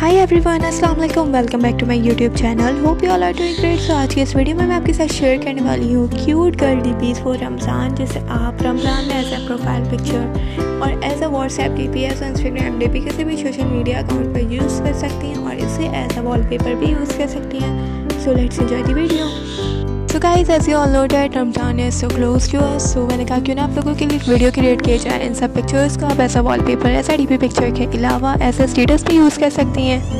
हाय everyone, अस्सलाम वालेकुम, welcome back to my YouTube channel. Hope you all are doing great. So आज की इस वीडियो में मैं आपके साथ शेयर करने वाली हूँ cute girl DPs for Ramzan, जिसे आप रमज़ान में एज ए प्रोफाइल पिक्चर और as a WhatsApp DP, as a Instagram DP, किसी भी सोशल मीडिया अकाउंट पर यूज़ कर सकती हैं और इसे एज अ वॉलपेपर भी यूज़ कर सकती हैं। So let's enjoy the video. So guys, as you all know that Ramadan is so close to us, so मैंने कहा क्यों ना आप लोगों के लिए वीडियो क्रिएट किया जाए। इन सब पिक्चर्स को आप ऐसा वॉलपेपर, ऐसा डीपी पिक्चर के अलावा ऐसे स्टेटस भी यूज़ कर सकती हैं।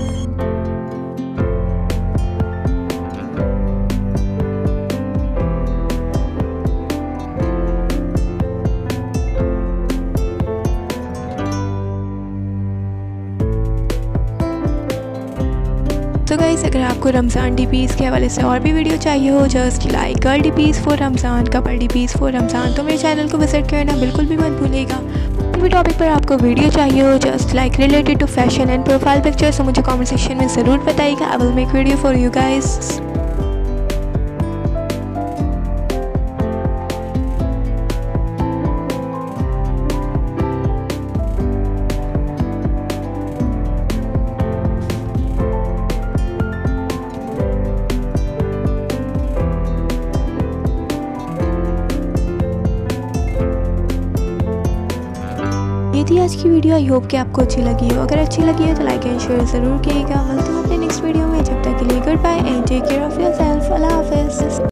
तो गाइस, अगर आपको रमज़ान डीपीज़ के हवाले से और भी वीडियो चाहिए हो, just like girl DPs for Ramzan, couple DPs for Ramzan, तो मेरे चैनल को विजिट करना बिल्कुल भी मत भूलिएगा। कोई भी टॉपिक पर आपको वीडियो चाहिए हो, just like related to fashion and profile pictures, तो मुझे कमेंट सेक्शन में ज़रूर बताइएगा। I will make video for you guys. ये थी आज की वीडियो। आई होप कि आपको अच्छी लगी हो। अगर अच्छी लगी है तो लाइक एंड शेयर ज़रूर कीजिएगा। मिलते हैं अपने नेक्स्ट वीडियो में। जब तक के लिए goodbye and take care of yourself. अल्लाह हाफ़िज़।